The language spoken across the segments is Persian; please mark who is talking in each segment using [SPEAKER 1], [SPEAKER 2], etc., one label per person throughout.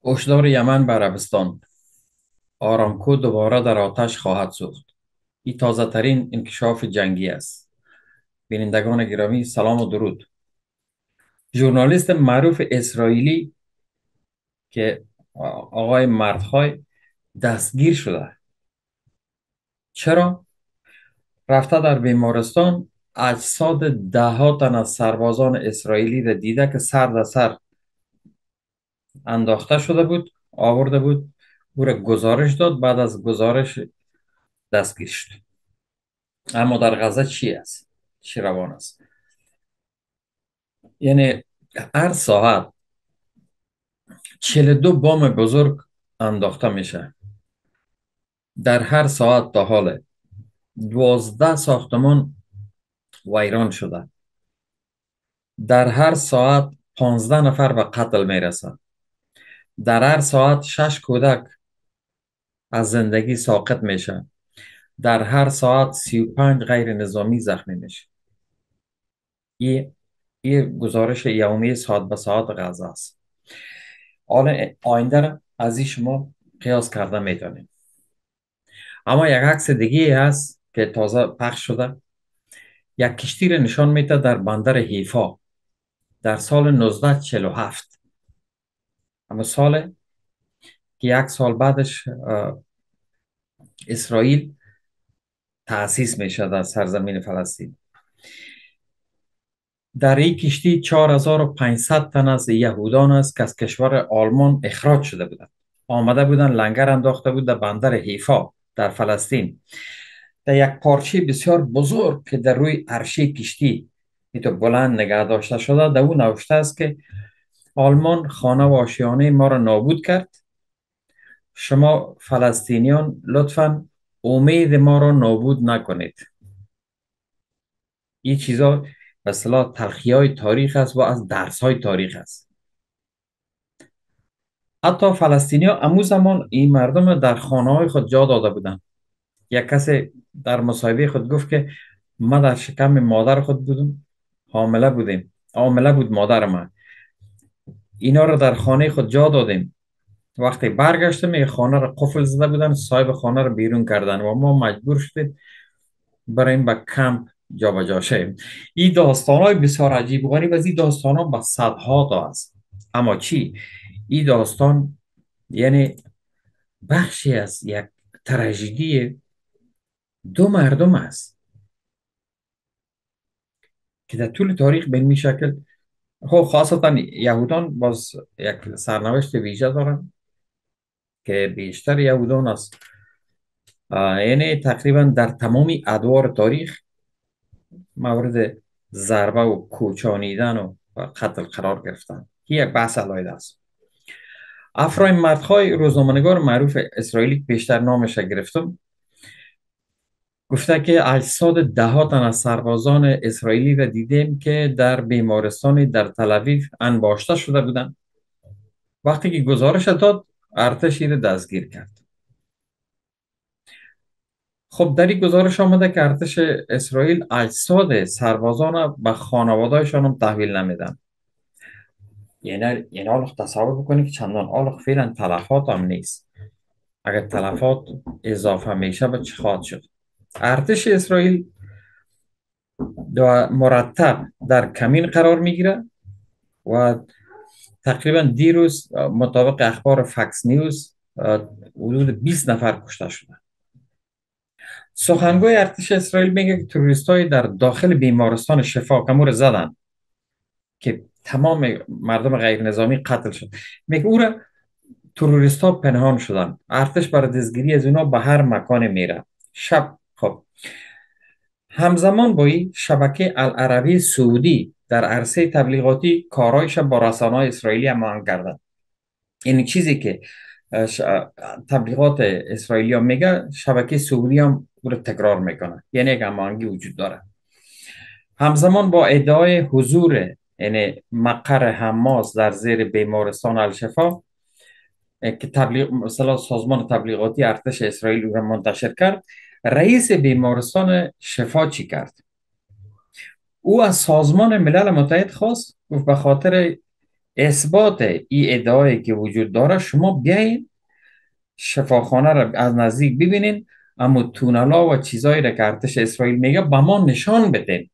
[SPEAKER 1] هشدار یمن به عربستان: آرامکو دوباره در آتش خواهد سوخت. این تازه ترین انکشاف جنگی است. بینندگان گرامی، سلام و درود. ژورنالیست معروف اسرائیلی که آقای مردخای دستگیر شده. چرا؟ رفته در بیمارستان اجساد ده ها تن از سربازان اسرائیلی را دیده که سر در سر انداخته شده بود، آورده بود، او را گزارش داد. بعد از گزارش دستگیر شد. اما در غزه چی است؟ چی روان است؟ یعنی هر ساعت 42 بمب بزرگ انداخته میشه. در هر ساعت تا حال 12 ساختمان ویران شده. در هر ساعت 15 نفر به قتل میرسه. در هر ساعت 6 کودک از زندگی ساقط میشه. در هر ساعت 35 غیر نظامی زخمی میشه. این گزارش یومی ساعت به ساعت غزه است. حالا آینده را از این شما قیاس کرده میتونید. اما یک عکس دیگه هست که تازه پخش شده. یک کشتی را نشان میده در بندر حیفا در سال 1947. اما سال که یک سال بعدش اسرائیل تأسیس میشه در سرزمین فلسطین. در این کشتی 4500 تن از یهودان است که از کشور آلمان اخراج شده بودند. آمده بودن لنگر انداخته بود در بندر حیفا در فلسطین. در یک پارچه بسیار بزرگ که در روی عرشه کشتی تو بلند نگه داشته شده، در اون نوشته است که آلمان خانه و آشیانه ما را نابود کرد. شما فلسطینیان لطفاً امید ما را نابود نکنید. این چیزا به اصطلاح تلخی های تاریخ است و از درس های تاریخ است. حتی فلسطینی ها امو زمان این مردم در خانه های خود جا داده بودند. یک کسی در مصاحبه خود گفت که ما در شکم مادر خود بودم، حامله بودیم، حامله بود مادر من، اینا رو در خانه خود جا دادیم. وقتی برگشتم این خانه رو قفل زده بودن، صاحب خانه رو بیرون کردن و ما مجبور شدیم بریم به کمپ جابجا شیم. این داستان های بسیار عجیب و غریب از این داستان ها به صدها تا است. اما چی؟ این داستان یعنی بخشی از یک تراژدی دو مردم است که در طول تاریخ به این شکل، خب خاصتا یهودان باز یک سرنوشت ویژه دارن که بیشتر یهودان است. یعنی تقریبا در تمام ادوار تاریخ مورد ضربه و کوچانیدن و قتل قرار گرفتن. یک بحث علاید است. افرایم مردخای، روزنامه‌نگار معروف اسرائیلی که بیشتر نامش گرفتم، گفته که اجساد ده ها تن از سربازان اسرائیلی را دیدیم که در بیمارستانی در تل انباشته شده بودند. وقتی که گزارش داد، ارتش را دستگیر کرد. خب در این گزارش آمده که ارتش اسرائیل اجساد سربازان را به خانواده‌شان هم تحویل نمیدن. یعنی حالا تصور بکنید که چندان حالا فعلا تلفات هم نیست. اگر تلفات اضافه میشه به چه خواهد شد؟ ارتش اسرائیل مرتب در کمین قرار میگیره و تقریبا دیروز مطابق اخبار فکس نیوز حدود 20 نفر کشته شده. سخنگوی ارتش اسرائیل میگه که تروریست های در داخل بیمارستان شفا کمور زدن که تمام مردم غیر نظامی قتل شد. میگه او را تروریست ها پنهان شدن. ارتش برای دستگیری از اونا به هر مکان میره شب. خب همزمان با این شبکه العربی سعودی در عرصه تبلیغاتی کارایش با رسانه‌های اسرائیلی هم کرده. این چیزی که ش- تبلیغات اسرائیلی هم میگه، شبکه سعودی هم او رو تکرار میکنه. یعنی یک هماهنگی وجود داره. همزمان با ادعای حضور یعنی مقر حماس در زیر بیمارستان الشفا که تبلیغ مثلا سازمان تبلیغاتی ارتش اسرائیل او را منتشر کرد، رئیس بیمارستان شفا چی کرد؟ او از سازمان ملل متحد خواست، گفت به خاطر اثبات این ادعایی که وجود داره، شما بیاین شفاخانه را از نزدیک ببینین، اما تونلا و چیزایی را که ارتش اسرائیل میگه به ما نشان بدین.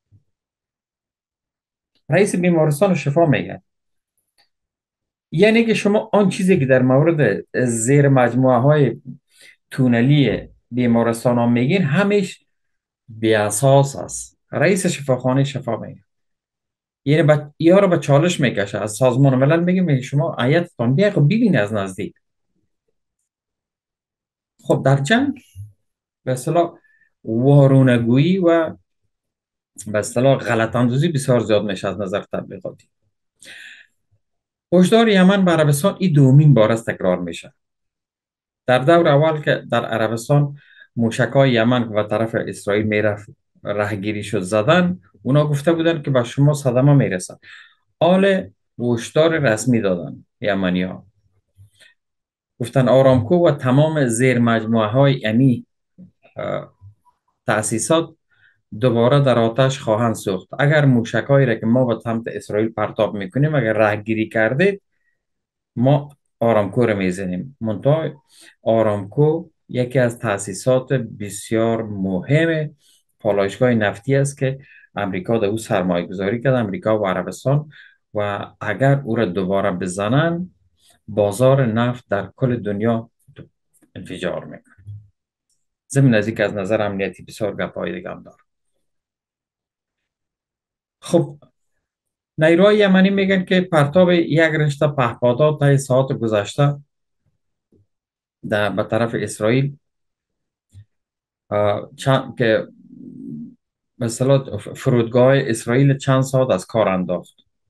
[SPEAKER 1] رئیس بیمارستان شفا میگه، یعنی که شما آن چیزی که در مورد زیر مجموعه های تونلی بیمارستان ها میگین همیش بی اساس است. رئیس شفاخانه شفا میگه، یعنی یا رو به چالش میکشه، از سازمان ملل میگه شما هیئتتان بیا خب ببینید از نزدیک. خب در جنگ به اصطلاح وارونگویی و به اصطلاح غلط اندازی بسیار زیاد میشه از نظر تبلیغاتی. هشدار یمن به عربستان این دومین بار است تکرار میشه. در دور اول که در عربستان موشکای یمن و طرف اسرائیل میرفت رهگیری شد زدن، اونا گفته بودن که به شما صدمه میرسه. حال هشدار رسمی دادن یمنی ها، گفتن آرامکو و تمام زیر مجموعه های یعنی تأسیسات دوباره در آتش خواهند سوخت. اگر موشکایی را که ما به سمت اسرائیل پرتاب میکنیم اگر رهگیری کردید، ما آرامکو رو میزنیم. منتها آرامکو یکی از تأسیسات بسیار مهم پالایشگاه نفتی است که امریکا در او سرمایه گذاری کرد، امریکا و عربستان، و اگر او را دوباره بزنن بازار نفت در کل دنیا انفجار میکنه. ضمن از اینکه از نظر امنیتی بسیار گپای دیگه هم داره. خب نیروهای یمنی میگن که پرتاب یک رشته پهپادها تا ساعت گذشته به طرف اسرائیل که به اصطلاح فرودگاه اسرائیل چند ساعت از کار انداخت.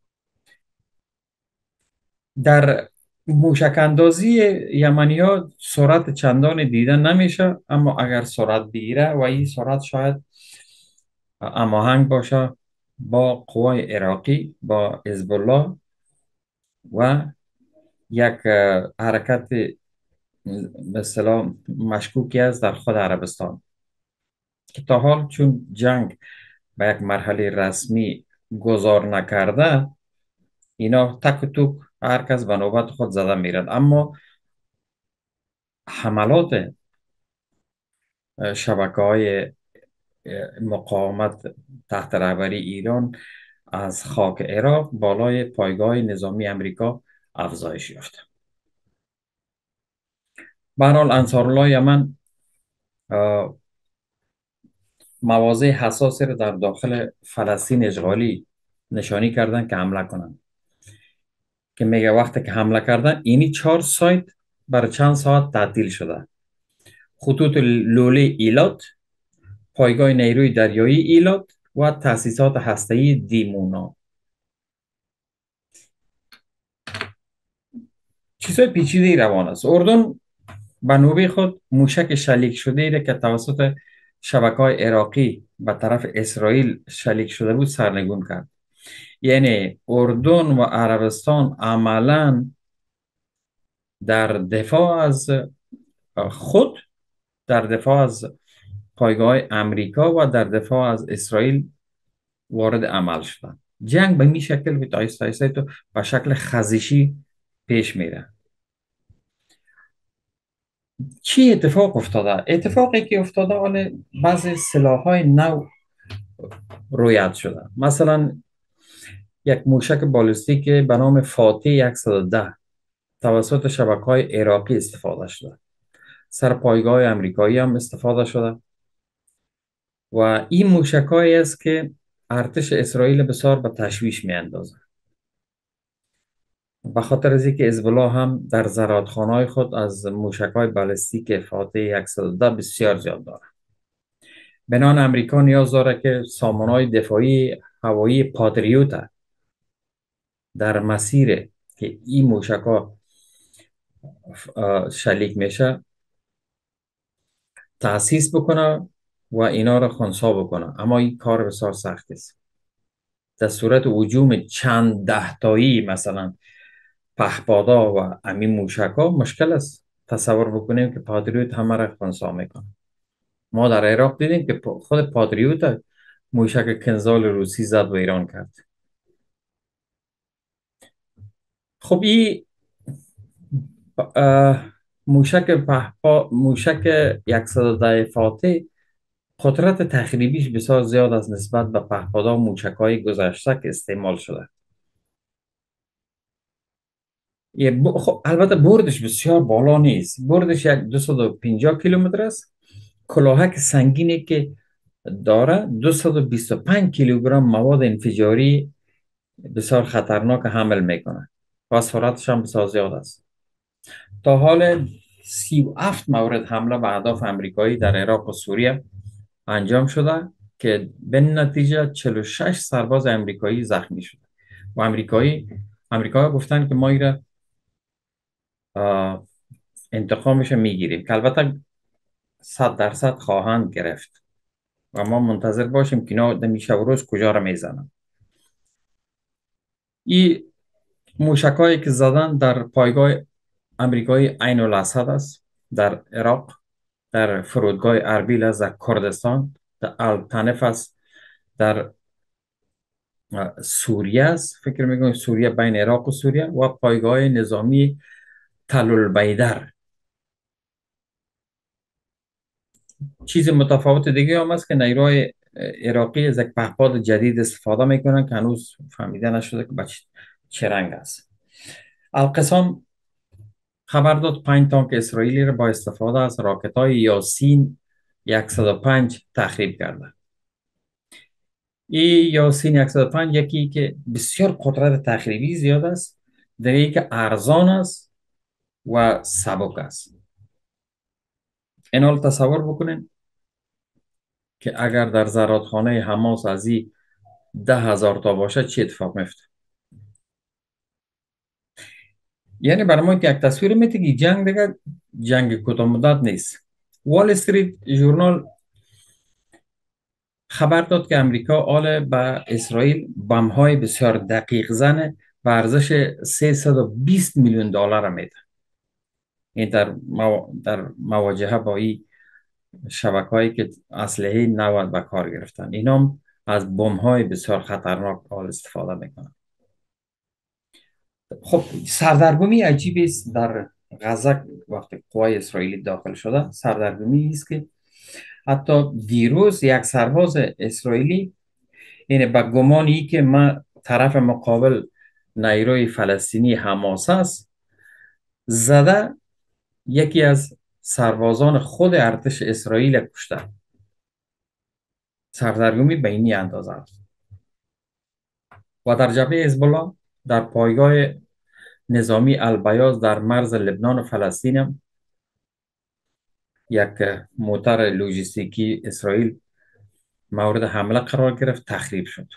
[SPEAKER 1] در موشک اندازی یمنی ها سرعت چندان دیده نمیشه، اما اگر سرعت بگیره و این سرعت شاید هماهنگ باشه با قوای عراقی، با حزب الله و یک حرکت به اصطلاح مشکوکی است در خود عربستان که تا حال چون جنگ به یک مرحله رسمی گذار نکرده، اینا تک و توک هر کس به نوبت خود زده میرن. اما حملات شبکه های مقاومت تحت رهبری ایران از خاک عراق بالای پایگاه نظامی امریکا افزایش یافت. به هر حال انصارالله یمن مواضع حساسی را در داخل فلسطین اشغالی نشانی کردن که حمله کنند، که میگه وقتی که حمله کردن اینی 4 سایت برای چند ساعت تعطیل شده: خطوط لوله ایلات، پایگاه نیروی دریایی ایلات و تأسیسات هسته‌ای دیمونا. چیزهای پیچیده روان است. اردن به نوبه خود موشک شلیک شده ای که توسط شبکه‌های عراقی به طرف اسرائیل شلیک شده بود سرنگون کرد. یعنی اردن و عربستان عملا در دفاع از خود، در دفاع از پایگاه امریکا و در دفاع از اسرائیل وارد عمل شدن. جنگ به این شکل به آیسته آیسته تو به شکل خزشی پیش میره. چی اتفاق افتاده؟ اتفاقی که افتاده آن بعضی سلاح‌های نو رویت شده. مثلا یک موشک بالستیک به نام فاتح 110 توسط شبکه‌های عراقی استفاده شده، سر پایگاه امریکایی هم استفاده شده و این موشکایی است که ارتش اسرائیل بسیار به تشویش می اندازه، به خاطر از اینکه حزب الله هم در زرادخانه‌های خود از موشک‌های بالستیک فاتح 110 بسیار زیاد داره. بنان امریکا نیاز داره که سامان‌های دفاعی هوایی پاتریوت در مسیر که این موشک‌ها شلیک میشه تأسیس بکنه و اینا را خنثی بکنه، اما این کار بسیار سخت است. در صورت هجوم چند ده تایی مثلا پهپادا و امی موشک‌ها مشکل است تصور بکنیم که پاتریوت همه را خنثی میکنه. ما در عراق دیدیم که خود پاتریوت موشک کنزال روسی زد و ایران کرد. خب این موشک 110 فاتح قدرت تخریبیش بسیار زیاد است نسبت به پهپادها و موشک‌های گذشته که استعمال شده. خب البته بردش بسیار بالا نیست، بردش یک 250 کیلومتر است. کلاهک سنگینی که داره 225 کیلوگرم مواد انفجاری بسیار خطرناک حمل میکنه و سرعتش هم بسیار زیاد است. تا حال 37 مورد حمله به اهداف امریکایی در عراق و سوریه انجام شده که به نتیجه 46 سرباز امریکایی زخمی شده و امریکایی گفتن که ما ایره انتقامش میگیریم، که البته 100% خواهند گرفت و ما منتظر باشیم که اینا در شب و روز کجا را میزنن. این موشکایی که زدن در پایگاه امریکایی عین الاسد است در عراق، در فرودگاه اربیل است در کردستان، در التنف است در سوریه است، فکر میکنم سوریه، بین عراق و سوریه، و پایگاه نظامی تل البیدر. چیز متفاوت دیگه هم است که نیروهای عراقی از یک پهپاد جدید استفاده میکنن که هنوز فهمیده نشده که چه رنگ است. القسام خبر داد 5 تانک اسرائیلی را با استفاده از راکت های یاسین 105 تخریب کرده. این یاسین 105 یکی که بسیار قدرت تخریبی زیاد است، دیگه که ارزان است و سبک است. این حال تصور بکنین که اگر در زرادخانه حماس از این 10,000 تا باشه چی اتفاق میفته. یعنی برای ما که یک تصویر میده که جنگ دیگه جنگ کوتاه مدت نیست. وال استریت ژورنال خبر داد که امریکا آل به اسرائیل بم‌های بسیار دقیق زن و ارزش 320 میلیون دلار میده. این در مواجهه با این شبکه‌هایی که اسلحه نو به کار گرفتن، اینا هم از بمب‌های بسیار خطرناک آل استفاده میکنن. خب سردرگمی عجیبی است در غزه وقتی قوای اسرائیلی داخل شده. سردرگمی است که حتی دیروز یک سرباز اسرائیلی، یعنی به گمانی که ما طرف مقابل نیروی فلسطینی حماس است، زده یکی از سربازان خود ارتش اسرائیل کشته. سردرگمی به این اندازه است. و در جبهه حزب الله در پایگاه نظامی البیاض در مرز لبنان و فلسطین هم یک موتر لوجستیکی اسرائیل مورد حمله قرار گرفت، تخریب شد.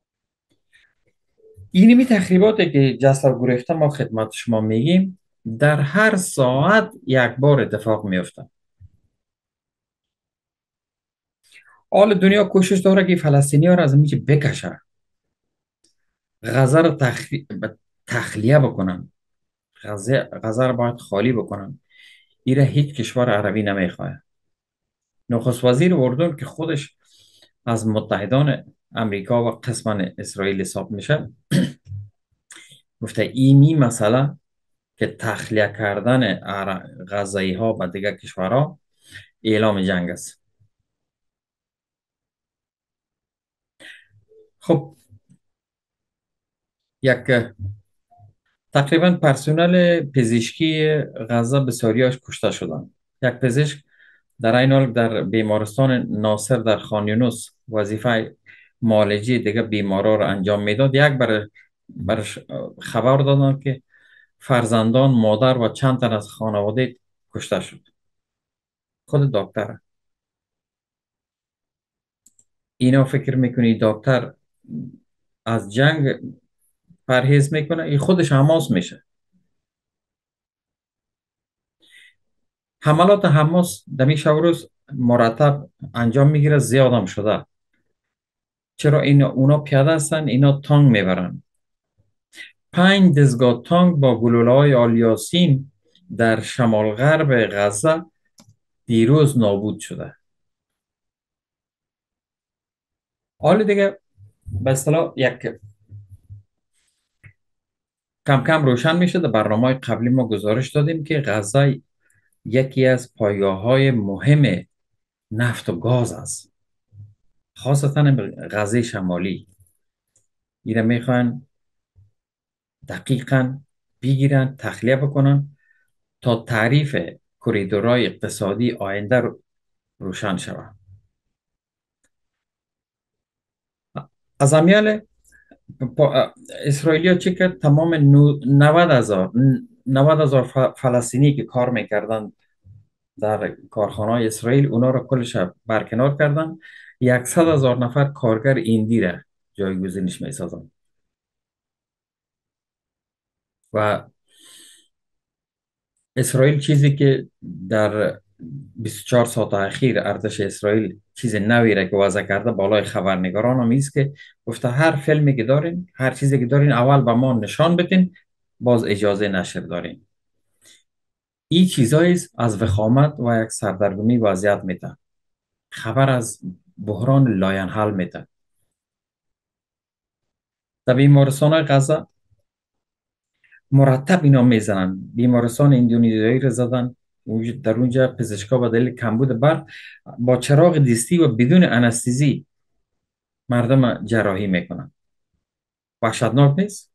[SPEAKER 1] اینمی تخریباتی که جسد گریخته ما خدمت شما میگیم در هر ساعت یک بار اتفاق میفته. حال دنیا کوشش داره که فلسطینی ها را از اینجا بکشه، غزه را تخلیه بکنن، غزه را باید خالی بکنن. ایره هیچ کشور عربی نمیخواه. نخست وزیر اردن که خودش از متحدان امریکا و قسم اسرائیل حساب میشه گفته اینی مسئله که تخلیه کردن غزه‌ای ها به دیگر کشورها اعلام جنگ است. خب یک تقریبا پرسنل پزشکی غزه بسیاریاش کشته شدند. یک پزشک در این حال در بیمارستان ناصر در خان یونس وظیفه معالجه دیگه بیمارا را انجام میداد. یک برش خبر دادند که فرزندان، مادر و چند تن از خانواده کشته شد. خود دکتر، اینا فکر میکنی دکتر از جنگ پرهیز میکنه؟ این خودش حماس میشه. حملات حماس در شب و روز مرتب انجام میگیره، زیاد هم شده. چرا اونا پیاده هستن، اینا تانک میبرن. 5 دستگاه تانک با گلوله های آلیاسین در شمال غرب غزه دیروز نابود شده. حال دیگه به اصطلاح یک کم کم روشن میشه. در برنامه قبلی ما گزارش دادیم که غزه یکی از پایگاه‌های مهم نفت و گاز است، خاصتا غزه شمالی. ایره میخوان دقیقا بگیرن، تخلیه بکنن تا تعریف کریدورهای اقتصادی آینده روشن شود. از امیال اسرائیلی ها چی کرد؟ تمام 90,000 فلسطینی که کار میکردن در کارخانه های اسرائیل، اونا رو کلش برکنار کردن. 100,000 نفر کارگر ایندی را جایگزینش میسازن. و اسرائیل چیزی که در 24 ساعت اخیر ارتش اسرائیل چیز نوی را که وضع کرده بالای خبرنگاران هم ایست که گفته هر فیلمی که دارین، هر چیزی که دارین، اول به ما نشان بدین، باز اجازه نشر دارین. این چیزایی از وخامت و یک سردرگمی وضعیت میده، خبر از بحران لاینحل میده. در بیمارستان های غزه مرتب اینا میزنن. بیمارستان اندونزیایی رو زدن. در اونجا پزشکا به دلیل کمبود برق با چراغ دیستی و بدون انستزی مردم جراحی میکنن. وحشتناک نیست؟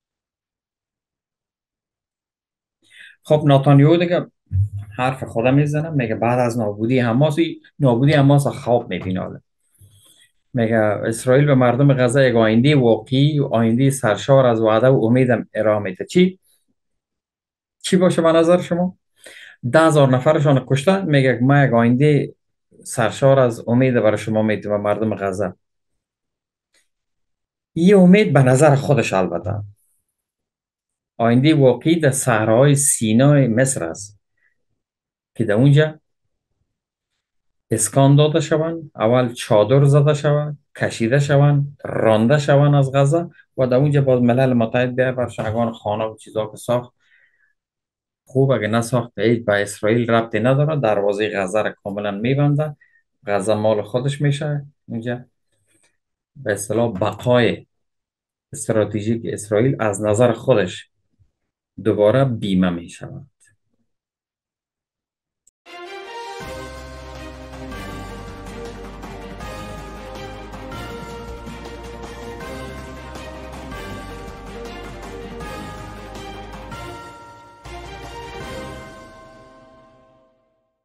[SPEAKER 1] خب ناتانیاهو دیگه حرف خودم میزنه، میگه بعد از نابودی حماس خواب میبینه. میگه اسرائیل به مردم غزه یک آینده واقعی و آینده سرشار از وعده و امید ارائه میده. چی باشه به نظر شما؟ 10,000 نفرشان کشته، میگه ما یک آینده سرشار از امید برای شما میده و مردم غزه. یه امید به نظر خودش، البته آینده واقعی در صحراهای سینای مصر است که در اونجا اسکان داده شوند، اول چادر زده شوند، کشیده شوند، رانده شوند از غزه و در اونجا باز ملل متحد بیاید بر شگان خانه و چیزا که ساخت. خوب اگه نساخت هیچ به اسرائیل ربطی نداره، دروازه غزه را کاملا میبنده، غزه مال خودش میشه. اونجا به اصطلاح بقای استراتژیک اسرائیل از نظر خودش دوباره بیمه میشه.